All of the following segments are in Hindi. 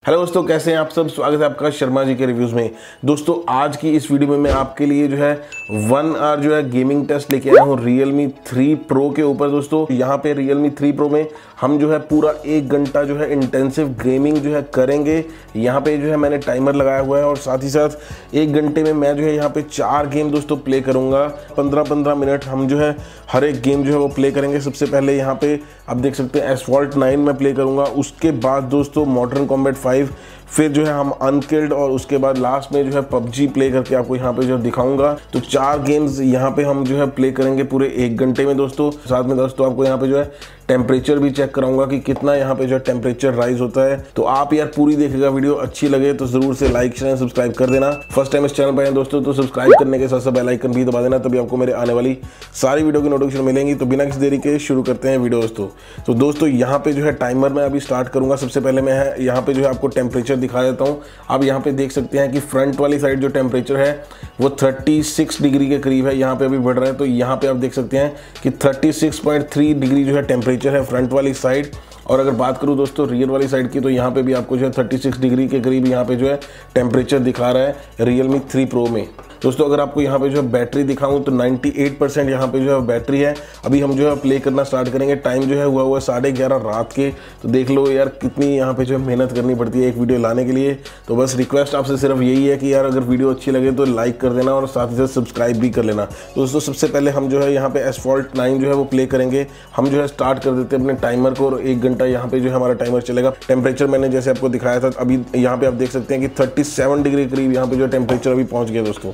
हेलो दोस्तों, कैसे हैं आप सब। स्वागत है आपका शर्मा जी के रिव्यूज़ में। दोस्तों आज की इस वीडियो में मैं आपके लिए जो है 1 आवर जो है गेमिंग टेस्ट लेके आया हूँ Realme 3 Pro के ऊपर। दोस्तों यहाँ पे Realme 3 Pro में हम जो है पूरा 1 घंटा जो है इंटेंसिव गेमिंग जो है करेंगे। यहाँ पे जो है मैंने टाइमर लगाया हुआ है और साथ ही साथ 1 घंटे में मैं जो है यहाँ पे 4 गेम दोस्तों प्ले करूँगा। 15-15 मिनट हम जो है हर एक गेम जो है वो प्ले करेंगे। सबसे पहले यहाँ पे आप देख सकते हैं asphalt 9 में प्ले करूँगा। उसके बाद दोस्तों मॉडर्न कॉम्बैट 5, फिर जो है हम अनकिल्ड और उसके बाद लास्ट में जो है PUBG प्ले करके आपको यहाँ पे जो दिखाऊंगा। तो 4 गेम्स यहाँ पे हम जो है प्ले करेंगे पूरे 1 घंटे में दोस्तों। साथ में दोस्तों आपको यहाँ पे जो है टेम्परेचर भी चेक कराऊंगा कि कितना यहाँ पे जो है टेम्परेचर राइज होता है। तो आप यार पूरी देखिएगा, वीडियो अच्छी लगे तो जरूर से लाइक शेयर सब्सक्राइब कर देना। फर्स्ट टाइम इस चैनल पर हैं दोस्तों तो सब्सक्राइब करने के साथ साथ बेल आइकन भी दबा देना, तभी आपको मेरे आने वाली सारी वीडियो की नोटिफिकेशन मिलेंगी। तो बिना किसी देरी के शुरू करते हैं वीडियो दोस्तों। तो दोस्तों यहाँ पे जो है टाइमर मैं अभी स्टार्ट करूंगा। सबसे पहले मैं यहाँ पे जो है आपको टेम्परेचर दिखा देता हूँ। आप यहाँ पे देख सकते हैं कि फ्रंट वाली साइड जो टेम्परेचर है वो 36 डिग्री के करीब है, यहाँ पे अभी बढ़ रहा है। तो यहाँ पे आप देख सकते हैं कि 36.3 डिग्री जो है टेम्परेचर है फ्रंट वाली साइड। और अगर बात करूँ दोस्तों रियर वाली साइड की, तो यहाँ पे भी आपको जो है 36 डिग्री के करीब यहाँ पे जो है टेम्परेचर दिखा रहा है Realme 3 Pro में। दोस्तों अगर आपको यहाँ पे जो है बैटरी दिखाऊं तो 98% यहाँ पे जो है बैटरी है। अभी हम जो है प्ले करना स्टार्ट करेंगे। टाइम जो है हुआ 11:30 रात के। तो देख लो यार कितनी यहाँ पे जो है मेहनत करनी पड़ती है एक वीडियो लाने के लिए। तो बस रिक्वेस्ट आपसे सिर्फ यही है कि यार अगर वीडियो अच्छी लगे तो लाइक कर देना और साथ ही साथ सब्सक्राइब भी कर लेना। तो दोस्तों सबसे पहले हम जो है यहाँ पे asphalt 9 जो है वो प्ले करेंगे। हम जो है स्टार्ट कर देते हैं अपने टाइमर को और 1 घंटा यहाँ पे जो है हमारा टाइमर चलेगा। टेम्परेचर मैंने जैसे आपको दिखाया था, अभी यहाँ पे आप देख सकते हैं कि 37 डिग्री करीब यहाँ पे जो टेम्परेचर अभी पहुँच गया दोस्तों।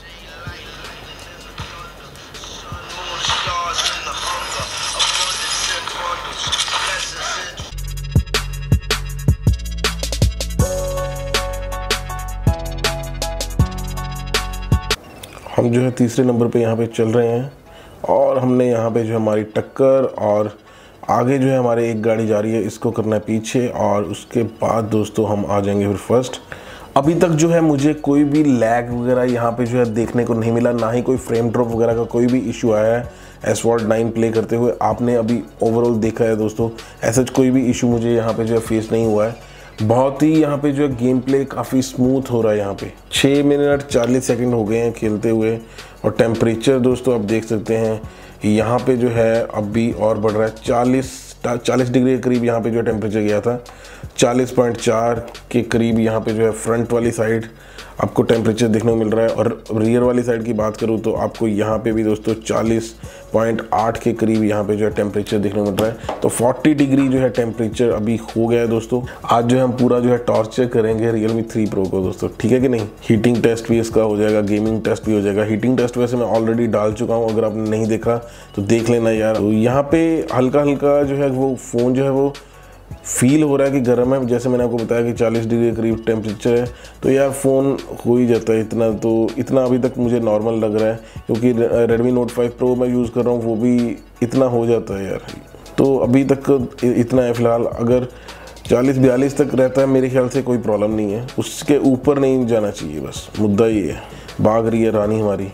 हम जो है तीसरे नंबर पे यहाँ पे चल रहे हैं और हमने यहाँ पे जो है हमारी टक्कर और आगे जो है हमारे एक गाड़ी जा रही है, इसको करना है पीछे और उसके बाद दोस्तों हम आ जाएंगे फिर फर्स्ट। अभी तक जो है मुझे कोई भी लैग वगैरह यहाँ पे जो है देखने को नहीं मिला, ना ही कोई फ्रेम ड्रॉप वगैरह का कोई भी इशू आया है asphalt 9 प्ले करते हुए। आपने अभी ओवरऑल देखा है दोस्तों, ऐसा कोई भी इशू मुझे यहाँ पे जो है फेस नहीं हुआ है। बहुत ही यहाँ पे जो है गेम प्ले काफ़ी स्मूथ हो रहा है। यहाँ पे 6 मिनट 40 सेकंड हो गए हैं खेलते हुए और टेम्परेचर दोस्तों आप देख सकते हैं यहाँ पे जो है अभी और बढ़ रहा है। 40 डिग्री के करीब यहाँ पे जो टेम्परेचर गया था, 40.4 के करीब यहाँ पे जो है फ्रंट वाली साइड आपको टेम्परेचर देखने को मिल रहा है। और रियर वाली साइड की बात करूँ तो आपको यहाँ पे भी दोस्तों 40.8 के करीब यहाँ पे जो है टेम्परेचर देखने को मिल रहा है। तो 40 डिग्री जो है टेम्परेचर अभी हो गया है दोस्तों। आज जो है हम पूरा जो है टॉर्चर करेंगे Realme 3 Pro को दोस्तों, ठीक है कि नहीं। हीटिंग टेस्ट भी इसका हो जाएगा, गेमिंग टेस्ट भी हो जाएगा। हीटिंग टेस्ट वैसे मैं ऑलरेडी डाल चुका हूँ, अगर आपने नहीं देखा तो देख लेना यार। तो यहाँ पे हल्का हल्का जो है वो फ़ोन जो है वो फील हो रहा है कि गर्म है। जैसे मैंने आपको बताया कि 40 डिग्री के करीब टेम्परेचर है, तो यार फ़ोन हो ही जाता है इतना। तो इतना अभी तक मुझे नॉर्मल लग रहा है क्योंकि Redmi Note 5 Pro मैं यूज़ कर रहा हूँ, वो भी इतना हो जाता है यार। तो अभी तक इतना है फ़िलहाल। अगर 40-42 तक रहता है मेरे ख्याल से कोई प्रॉब्लम नहीं है, उसके ऊपर नहीं जाना चाहिए, बस मुद्दा ये है। भाग रही है रानी हमारी,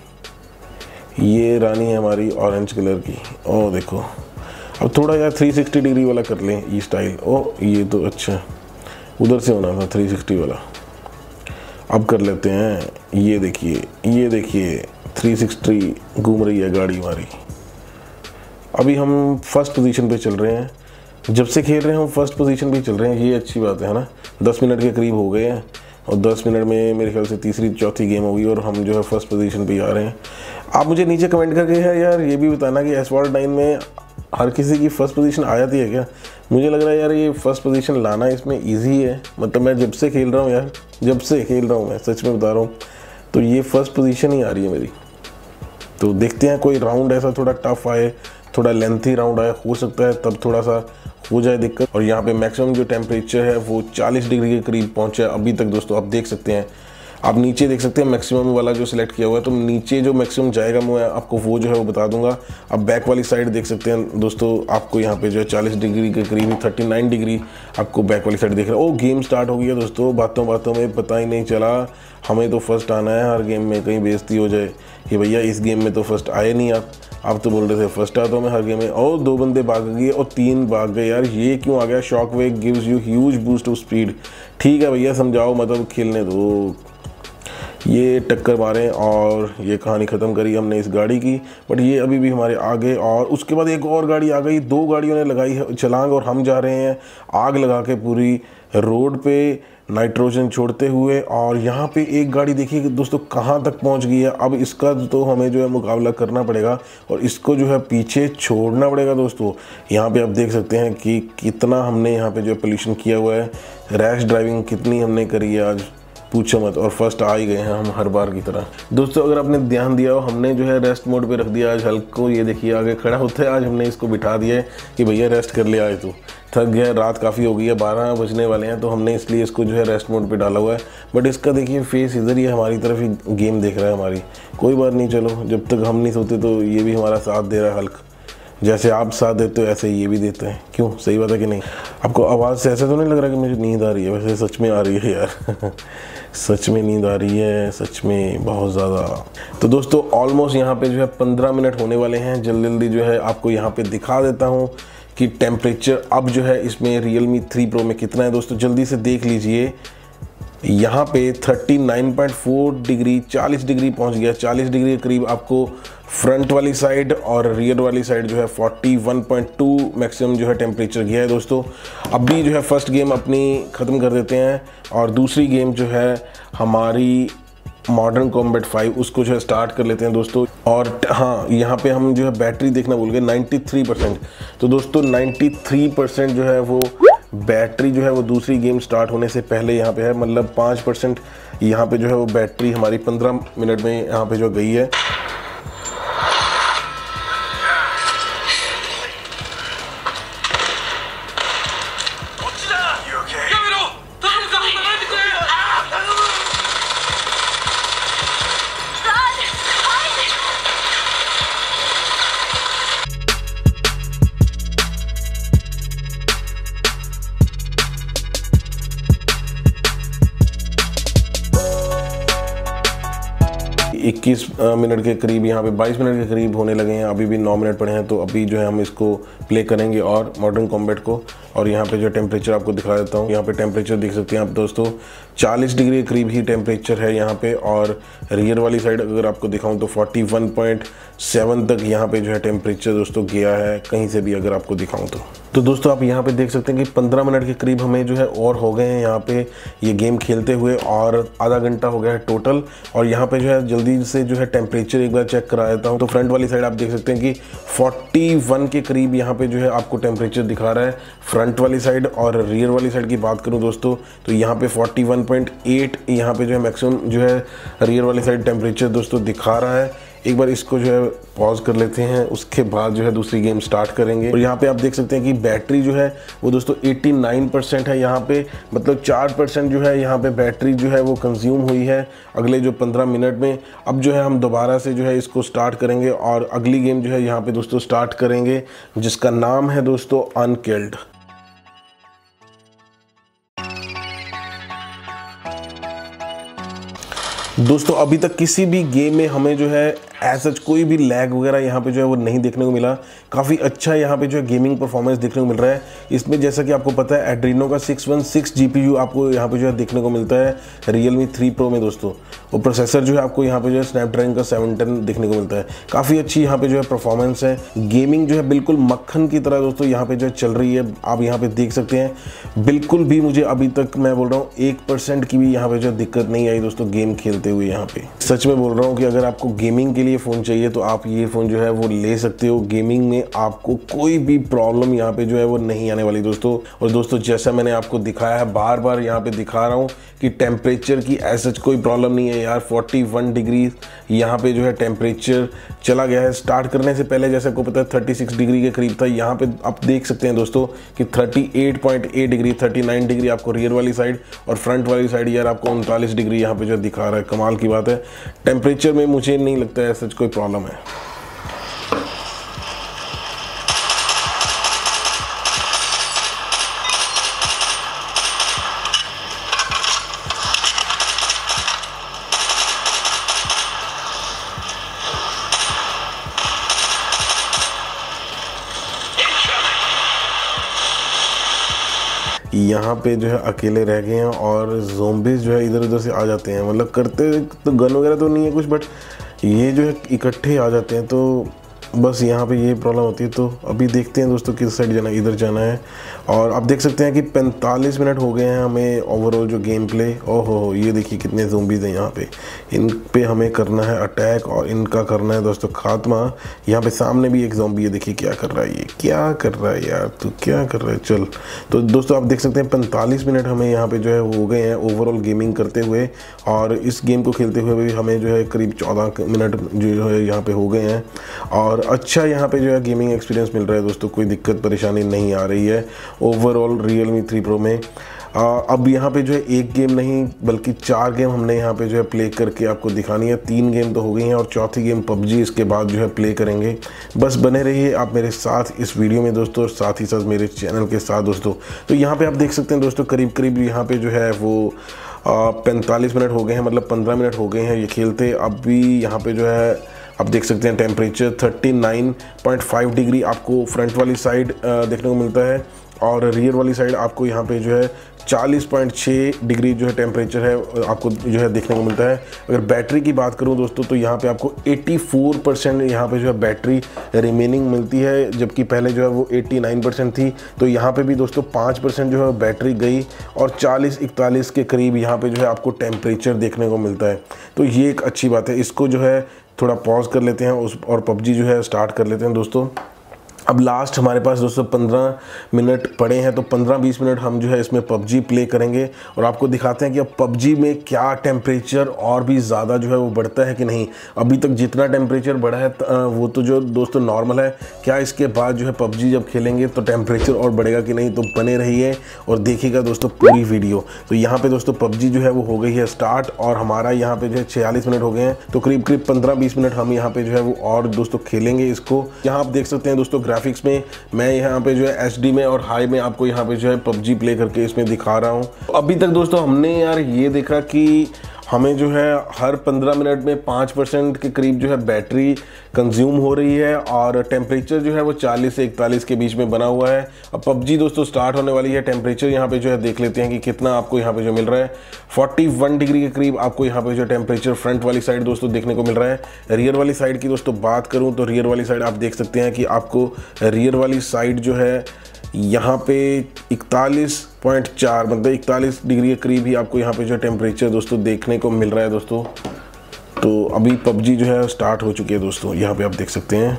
ये रानी है हमारी ऑरेंज कलर की। ओ देखो, अब थोड़ा यार 360 डिग्री वाला कर लें ये स्टाइल। ओ ये तो अच्छा, उधर से होना था 360 वाला। अब कर लेते हैं, ये देखिए 360 घूम रही है गाड़ी हमारी। अभी हम फर्स्ट पोजीशन पे चल रहे हैं, जब से खेल रहे हैं हम फर्स्ट पोजीशन पे चल रहे हैं, ये अच्छी बात है ना। 10 मिनट के करीब हो गए हैं और 10 मिनट में मेरे ख्याल से तीसरी चौथी गेम होगी और हम जो है फर्स्ट पोजीशन पे आ रहे हैं। आप मुझे नीचे कमेंट करके है यार ये भी बताना कि asphalt 9 में हर किसी की फर्स्ट पोजीशन आ जाती है क्या। मुझे लग रहा है यार ये फर्स्ट पोजीशन लाना इसमें इजी है। मतलब मैं जब से खेल रहा हूँ यार, जब से खेल रहा हूँ मैं सच में बता रहा हूँ, तो ये फर्स्ट पोजीशन ही आ रही है मेरी। तो देखते हैं कोई राउंड ऐसा थोड़ा टफ आए, थोड़ा लेंथी राउंड आए, हो सकता है तब थोड़ा सा हो जाए दिक्कत। और यहाँ पे मैक्सिमम जो टेम्परेचर है वो 40 डिग्री के करीब पहुँचा है अभी तक दोस्तों। आप देख सकते हैं, आप नीचे देख सकते हैं मैक्सिमम वाला जो सिलेक्ट किया हुआ है, तो नीचे जो मैक्सिमम जाएगा मैं आपको वो जो है वो बता दूंगा। अब बैक वाली साइड देख सकते हैं दोस्तों, आपको यहाँ पे जो है 40 डिग्री के करीब 39 डिग्री आपको बैक वाली साइड दिख रहा है। ओ गेम स्टार्ट हो गया दोस्तों, बातों बातों में पता ही नहीं चला। हमें तो फर्स्ट आना है हर गेम में, कहीं बेइज्जती हो जाए कि भैया इस गेम में तो फर्स्ट आए नहीं आप। आप तो बोल रहे थे फर्स्ट आता हूँ मैं हर गेम में, और 2 बंदे भाग गए और 3 भाग गए यार, ये क्यों आ गया? Shock wave gives you huge boost of speed. ठीक है भैया समझाओ, मतलब खेलने दो। ये टक्कर मारे और ये कहानी ख़त्म करी हमने इस गाड़ी की, बट ये अभी भी हमारे आगे। और उसके बाद एक और गाड़ी आ गई, 2 गाड़ियों ने लगाई है छलांग और हम जा रहे हैं आग लगा के पूरी रोड पे नाइट्रोजन छोड़ते हुए। और यहाँ पे एक गाड़ी देखिए दोस्तों कहाँ तक पहुँच गई है। अब इसका तो हमें जो है मुकाबला करना पड़ेगा और इसको जो है पीछे छोड़ना पड़ेगा दोस्तों। यहाँ पे आप देख सकते हैं कि कितना हमने यहाँ पे जो है पोल्यूशन किया हुआ है, रैश ड्राइविंग कितनी हमने करी है आज, पूछो मत। और फर्स्ट आ ही गए हैं हम हर बार की तरह। दोस्तों अगर आपने ध्यान दिया हो, हमने जो है रेस्ट मोड पे रख दिया आज हल्क को। ये देखिए आगे खड़ा होता है, आज हमने इसको बिठा दिया है कि भैया रेस्ट कर लिया, आज तो थक गया, रात काफ़ी हो गई है, 12 बजने वाले हैं, तो हमने इसलिए इसको जो है रेस्ट मोड पे डाला हुआ है। बट इसका देखिए फेस इधर ही हमारी तरफ ही गेम देख रहा है हमारी। कोई बात नहीं, चलो जब तक हम नहीं सोते तो ये भी हमारा साथ दे रहा है हल्क। जैसे आप साथ देते हो ऐसे ये भी देते हैं। क्यों, सही बात है कि नहीं? आपको आवाज़ से ऐसा तो नहीं लग रहा कि मुझे नींद आ रही है? वैसे सच में आ रही है यार सच में नींद आ रही है, सच में बहुत ज़्यादा। तो दोस्तों ऑलमोस्ट यहाँ पे जो है 15 मिनट होने वाले हैं। जल्दी जल्दी जो है आपको यहाँ पे दिखा देता हूँ कि टेम्परेचर अब जो है इसमें Realme 3 Pro में कितना है। दोस्तों जल्दी से देख लीजिए, यहाँ पे 39.4 डिग्री, 40 डिग्री पहुँच गया। 40 डिग्री के करीब आपको फ्रंट वाली साइड और रियर वाली साइड जो है 41.2 मैक्सिमम जो है टेम्परेचर गया है दोस्तों। अभी जो है फर्स्ट गेम अपनी ख़त्म कर देते हैं और दूसरी गेम जो है हमारी मॉडर्न कॉम्बैट 5 उसको जो है स्टार्ट कर लेते हैं दोस्तों। और हाँ, यहाँ पे हम जो है बैटरी देखना भूल गए, 93%। तो दोस्तों 93% जो है वो बैटरी जो है वो दूसरी गेम स्टार्ट होने से पहले यहाँ पे है, मतलब 5% यहाँ पे जो है वो बैटरी हमारी 15 मिनट में यहाँ पे जो गई है। इक्कीस मिनट के करीब, यहाँ पे 22 मिनट के करीब होने लगे हैं, अभी भी 9 मिनट पड़े हैं। तो अभी जो है हम इसको प्ले करेंगे और मॉडर्न कॉम्बैट को। और यहाँ पे जो टेम्परेचर आपको दिखा देता हूँ, यहाँ पे टेम्परेचर देख सकते हैं आप दोस्तों, 40 डिग्री के करीब ही टेम्परेचर है यहाँ पे। और रियर वाली साइड अगर आपको दिखाऊँ तो 41.7 तक यहाँ पे जो है टेम्परेचर दोस्तों गया है, कहीं से भी अगर आपको दिखाऊँ तो दोस्तों आप यहाँ पे देख सकते हैं कि 15 मिनट के करीब हमें जो है और हो गए हैं यहाँ पे ये गेम खेलते हुए, और आधा घंटा हो गया है टोटल। और यहाँ पे जो है जल्दी से जो है टेम्परेचर एक बार चेक करा देता हूँ। तो फ्रंट वाली साइड आप देख सकते हैं कि 41 के करीब यहाँ पे जो है आपको टेम्परेचर दिखा रहा है फ्रंट वाली साइड। और रियर वाली साइड की बात करूँ दोस्तों तो यहाँ पे 41.8 यहाँ पे जो है मैक्सिमम जो है रियर वाली साइड टेम्परेचर दोस्तों दिखा रहा है। एक बार इसको जो है पॉज कर लेते हैं, उसके बाद जो है दूसरी गेम स्टार्ट करेंगे। और यहाँ पे आप देख सकते हैं कि बैटरी जो है वो दोस्तों 89% है यहाँ पे, मतलब 4% जो है यहाँ पे बैटरी जो है वो कंज्यूम हुई है अगले जो 15 मिनट में। अब जो है हम दोबारा से जो है इसको स्टार्ट करेंगे और अगली गेम जो है यहाँ पे दोस्तों स्टार्ट करेंगे, जिसका नाम है दोस्तों अनकिल्ड। दोस्तों अभी तक किसी भी गेम में हमें जो है ऐसा कोई भी लैग वगैरह यहाँ पे जो है वो नहीं देखने को मिला। काफ़ी अच्छा यहाँ पे जो है गेमिंग परफॉर्मेंस देखने को मिल रहा है। इसमें जैसा कि आपको पता है एड्रीनो का 616 GPU आपको यहाँ पे जो है देखने को मिलता है Realme 3 Pro में दोस्तों। वो प्रोसेसर जो है आपको यहाँ पे जो है स्नैपड्रैगन का 710 देखने को मिलता है। काफ़ी अच्छी यहाँ पे जो है परफॉर्मेंस है। गेमिंग जो है बिल्कुल मक्खन की तरह दोस्तों यहाँ पे जो है चल रही है, आप यहाँ पे देख सकते हैं। बिल्कुल भी मुझे अभी तक मैं बोल रहा हूँ 1% की भी यहाँ पे जो दिक्कत नहीं आई दोस्तों गेम खेलते हुए। यहाँ पे सच में बोल रहा हूँ कि अगर आपको गेमिंग के लिए फ़ोन चाहिए तो आप ये फ़ोन जो है वो ले सकते हो। गेमिंग में आपको कोई भी प्रॉब्लम यहाँ पे जो है वो नहीं आने वाली दोस्तों। और दोस्तों जैसा मैंने आपको दिखाया है, बार बार यहाँ पे दिखा रहा हूँ कि टेम्परेचर की ऐसा कोई प्रॉब्लम नहीं है यार। 41 डिग्री यहाँ पे जो है टेम्परेचर चला गया है। स्टार्ट करने से पहले जैसे आपको पता है 36 डिग्री के करीब था। यहाँ पे आप देख सकते हैं दोस्तों कि 38.8 डिग्री, 39 डिग्री आपको रियर वाली साइड और फ्रंट वाली साइड यार आपको 39 डिग्री यहाँ पे जो दिखा रहा है। कमाल की बात है। टेम्परेचर में मुझे नहीं लगता है ऐसा कोई प्रॉब्लम है। यहाँ पे जो है अकेले रह गए हैं और ज़ोंबीज़ जो है इधर उधर से आ जाते हैं। मतलब करते तो गन वगैरह तो नहीं है कुछ, बट ये जो है इकट्ठे आ जाते हैं, तो बस यहाँ पे ये प्रॉब्लम होती है। तो अभी देखते हैं दोस्तों किस साइड जाना है, इधर जाना है। और आप देख सकते हैं कि 45 मिनट हो गए हैं हमें ओवरऑल जो गेम प्ले। ओहो, ये देखिए कितने ज़ोंबीज़ हैं यहाँ पे, इन पे हमें करना है अटैक और इनका करना है दोस्तों खात्मा। यहाँ पे सामने भी एक ज़ोंबी है, देखिए क्या कर रहा है, ये क्या कर रहा है यार, तू क्या कर रहा है, चल। तो दोस्तों आप देख सकते हैं 45 मिनट हमें यहाँ पे जो है हो गए हैं ओवरऑल गेमिंग करते हुए, और इस गेम को खेलते हुए भी हमें जो है करीब 14 मिनट जो है यहाँ पे हो गए हैं। और अच्छा यहाँ पे जो है गेमिंग एक्सपीरियंस मिल रहा है दोस्तों, कोई दिक्कत परेशानी नहीं आ रही है ओवरऑल RealMe 3 Pro में। अब यहाँ पे जो है एक गेम नहीं बल्कि 4 गेम हमने यहाँ पे जो है प्ले करके आपको दिखानी है। 3 गेम तो हो गई हैं और चौथी गेम PUBG इसके बाद जो है प्ले करेंगे। बस बने रहिए आप मेरे साथ इस वीडियो में दोस्तों, साथ ही साथ मेरे चैनल के साथ दोस्तों। तो यहाँ पे आप देख सकते हैं दोस्तों करीब करीब यहाँ पे जो है वो 45 मिनट हो गए हैं, मतलब 15 मिनट हो गए हैं ये खेलते। अब भी यहाँ पे जो है आप देख सकते हैं टेम्परेचर 39.5 डिग्री आपको फ्रंट वाली साइड देखने को मिलता है, और रियर वाली साइड आपको यहाँ पे जो है 40.6 डिग्री जो है टेम्परेचर है आपको जो है देखने को मिलता है। अगर बैटरी की बात करूँ दोस्तों तो यहाँ पे आपको 84% यहाँ पे जो है बैटरी रिमेनिंग मिलती है, जबकि पहले जो है वो 89% थी। तो यहाँ पे भी दोस्तों 5% जो है बैटरी गई और 40-41 के करीब यहाँ पे जो है आपको टेम्परेचर देखने को मिलता है। तो ये एक अच्छी बात है। इसको जो है थोड़ा पॉज कर लेते हैं और PUBG जो है स्टार्ट कर लेते हैं दोस्तों। अब लास्ट हमारे पास दोस्तों 15 मिनट पड़े हैं, तो 15-20 मिनट हम जो है इसमें PUBG प्ले करेंगे और आपको दिखाते हैं कि अब PUBG में क्या टेम्परेचर और भी ज़्यादा जो है वो बढ़ता है कि नहीं। अभी तक जितना टेम्परेचर बढ़ा है वो तो जो दोस्तों नॉर्मल है, क्या इसके बाद जो है PUBG जब खेलेंगे तो टेम्परेचर और बढ़ेगा कि नहीं। तो बने रहिए और देखिएगा दोस्तों पूरी वीडियो। तो यहाँ पर दोस्तों PUBG जो है वो हो गई है स्टार्ट और हमारा यहाँ पर जो है 46 मिनट हो गए हैं, तो करीब करीब 15-20 मिनट हम यहाँ पर जो है वो और दोस्तों खेलेंगे इसको। यहाँ आप देख सकते हैं दोस्तों ग्राफिक्स में मैं यहाँ पे जो है HD में और हाई में आपको यहाँ पे जो है PUBG प्ले करके इसमें दिखा रहा हूँ। अभी तक दोस्तों हमने यार ये देखा कि हमें जो है हर 15 मिनट में 5% के करीब जो है बैटरी कंज्यूम हो रही है और टेम्परेचर जो है वो 40 से 41 के बीच में बना हुआ है। अब PUBG दोस्तों स्टार्ट होने वाली है। टेम्परेचर यहाँ पे जो है देख लेते हैं कि कितना आपको यहाँ पे जो मिल रहा है। 41 डिग्री के करीब आपको यहाँ पे जो टेम्परेचर फ्रंट वाली साइड दोस्तों देखने को मिल रहा है। रियर वाली साइड की दोस्तों बात करूँ तो रियर वाली साइड आप देख सकते हैं कि आपको रियर वाली साइड जो है यहाँ पे 41.4 मतलब 41 डिग्री के करीब ही आपको यहाँ पे जो टेम्परेचर दोस्तों देखने को मिल रहा है दोस्तों। तो अभी PUBG जो है स्टार्ट हो चुकी है दोस्तों, यहाँ पे आप देख सकते हैं।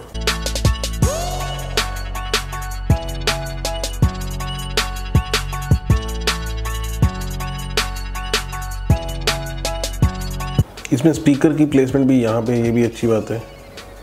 इसमें स्पीकर की प्लेसमेंट भी यहाँ पे, ये भी अच्छी बात है।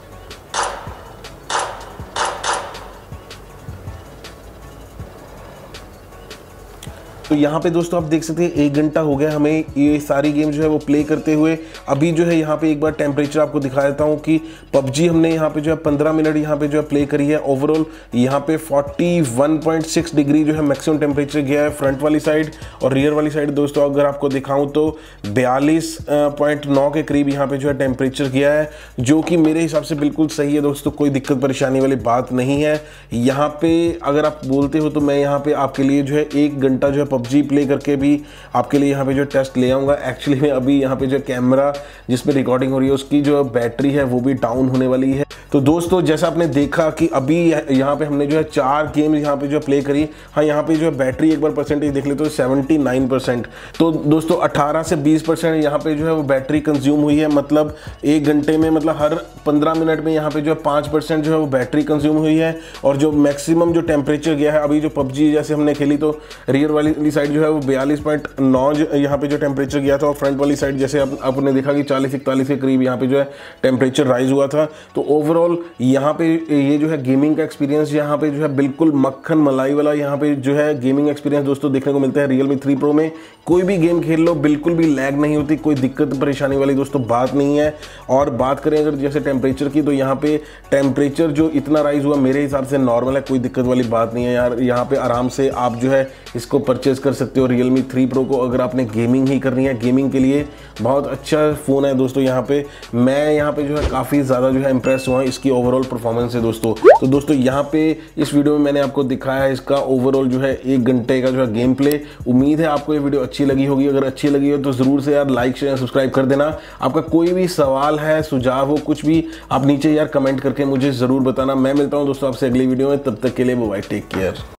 तो यहाँ पे दोस्तों आप देख सकते हैं 1 घंटा हो गया हमें ये सारी गेम जो है वो प्ले करते हुए। अभी जो है यहाँ पे एक बार टेम्परेचर आपको दिखा देता हूँ कि PUBG हमने यहाँ पे जो है 15 मिनट यहाँ पे जो है प्ले करी है। ओवरऑल यहाँ पे 41.6 डिग्री जो है मैक्सिमम टेम्परेचर गया है फ्रंट वाली साइड, और रियर वाली साइड दोस्तों अगर आपको दिखाऊँ तो 42.9 के करीब यहाँ पे जो है टेम्परेचर गया है, जो कि मेरे हिसाब से बिल्कुल सही है दोस्तों, कोई दिक्कत परेशानी वाली बात नहीं है। यहाँ पे अगर आप बोलते हो तो मैं यहाँ पे आपके लिए जो है 1 घंटा जो है PUBG प्ले करके भी आपके लिए यहाँ पे जो टेस्ट ले आऊँगा। एक्चुअली में अभी यहाँ पे जो कैमरा जिसमें रिकॉर्डिंग हो रही है उसकी जो बैटरी है वो भी डाउन होने वाली है। तो दोस्तों जैसा आपने देखा कि अभी यहाँ पे हमने जो है 4 गेम यहाँ पे जो प्ले करी। हाँ, यहाँ पे जो है बैटरी एक बार परसेंटेज देख ले तो 79%। तो दोस्तों 18 से 20% यहाँ पे जो है वो बैटरी कंज्यूम हुई है, मतलब 1 घंटे में, मतलब हर 15 मिनट में यहाँ पे जो है 5% जो है वो बैटरी कंज्यूम हुई है। और जो मैक्सिमम जो टेम्परेचर गया है अभी जो PUBG जैसे हमने खेली तो रियर वाली साइड जो है वो 42.9 यहाँ पे जो टेम्परेचर गया था, और फ्रंट वाली साइड जैसे आपने देखा कि 40-41 के करीब यहाँ पे जो है टेम्परेचर राइज हुआ था। तो ओवरऑल यहाँ पे ये जो है गेमिंग का एक्सपीरियंस यहाँ पे जो है बिल्कुल मक्खन मलाई वाला यहाँ पे जो है गेमिंग एक्सपीरियंस दोस्तों देखने को मिलता है। RealMe 3 Pro में कोई भी गेम खेल लो बिल्कुल भी लैग नहीं होती, कोई दिक्कत परेशानी वाली दोस्तों बात नहीं है। और बात करें अगर जैसे टेम्परेचर की, तो यहाँ पे टेम्परेचर जो इतना राइज हुआ मेरे हिसाब से नॉर्मल है, कोई दिक्कत वाली बात नहीं है यार। यहाँ पे आराम से आप जो है इसको परचेज कर सकते हो RealMe 3 Pro को, अगर आपने गेमिंग ही करनी है। गेमिंग के लिए बहुत अच्छा फ़ोन है दोस्तों। यहाँ पे मैं यहाँ पे जो है काफ़ी ज़्यादा जो है इंप्रेस हुआ इसकी ओवरऑल परफॉर्मेंस है दोस्तों। तो दोस्तों यहाँ पे इस वीडियो में मैंने आपको दिखाया है इसका ओवरऑल जो है 1 घंटे का जो है गेम प्ले। उम्मीद है आपको ये वीडियो अच्छी लगी होगी। अगर अच्छी लगी हो तो जरूर से यार लाइक शेयर सब्सक्राइब कर देना। आपका कोई भी सवाल है, सुझाव हो, कुछ भी आप नीचे यार कमेंट करके मुझे जरूर बताना। मैं मिलता हूँ दोस्तों आपसे अगली वीडियो में, तब तक के लिए बाय, टेक केयर।